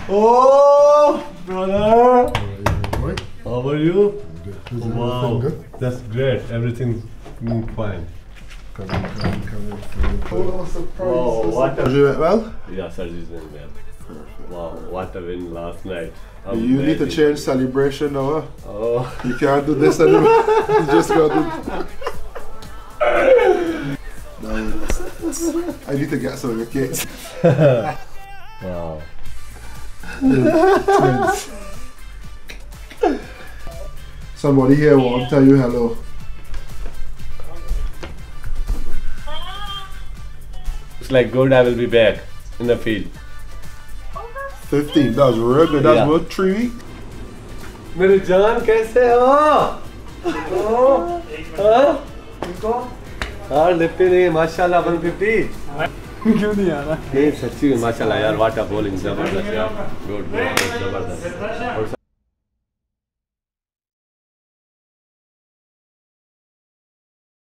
Oh, brother. How are you? Good. Wow, that's great. Everything's fine. Come in. Oh, surprise. Wow, what a... You went well? Yeah, surgery's went well. Wow, what a win last night. You need to change celebration now. Huh? Oh. You can't do this anymore. You just gotta do... No, I need to get some of your cakes. Wow. Twins. Somebody here won't tell you hello. It's like good, I will be back in the field. 15, that's real good. That's what, 3 weeks? मेरे जान कैसे हो? हाँ लिपटी नहीं माशाल्लाह 150 क्यों नहीं आ रहा? नहीं सच्ची में माशाल्लाह यार वाट अ बॉलिंग जबरदस्त यार गुड जबरदस्त